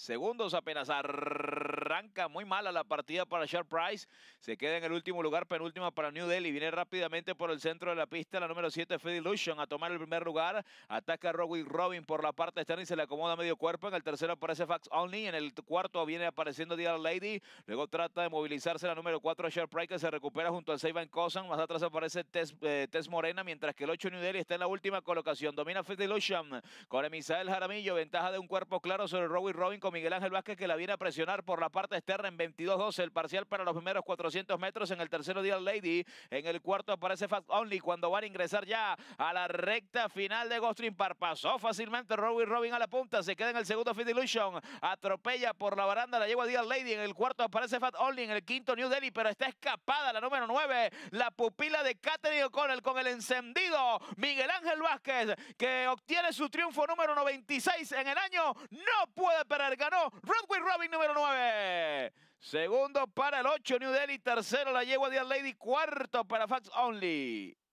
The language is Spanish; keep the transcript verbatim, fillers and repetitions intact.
segundos apenas. Arranca muy mala la partida para Sharp Price. Se queda en el último lugar, penúltima para New Delhi. Viene rápidamente por el centro de la pista la número siete, Fed Illusion, a tomar el primer lugar. Ataca a Rowie Robin por la parte externa y se le acomoda medio cuerpo. En el tercero aparece Fax Only. En el cuarto viene apareciendo Dear Lady. Luego trata de movilizarse la número cuatro, Sharp Price, que se recupera junto al Seiban Kosan. Más atrás aparece Tess, eh, Tess Morena, mientras que el ocho New Delhi está en la última colocación. Domina Fed Illusion con Emisael Jaramillo. Ventaja de un cuerpo claro sobre Rowie Robin, con Miguel Ángel Vázquez, que la viene a presionar por la parte externa en veintidós doce. El parcial para los primeros cuatrocientos metros. En el tercero, Dear Lady. En el cuarto aparece Fast Only. Cuando van a ingresar ya a la recta final de Gulfstream Park, pasó fácilmente Rowie Robin a la punta. Se queda en el segundo Fed Illusion. Atropella por la baranda la yegua Dear Lady. En el cuarto aparece Fast Only. En el quinto, New Delhi, pero está escapada la número nueve, la pupila de Katherine O'Connell, con el encendido Miguel Ángel Vázquez, que obtiene su triunfo número noventa y seis en el año. No puede perder, ganó Rowie Robin número nueve. Segundo para el ocho New Delhi, tercero la yegua Dear Lady, cuarto para Fax Only.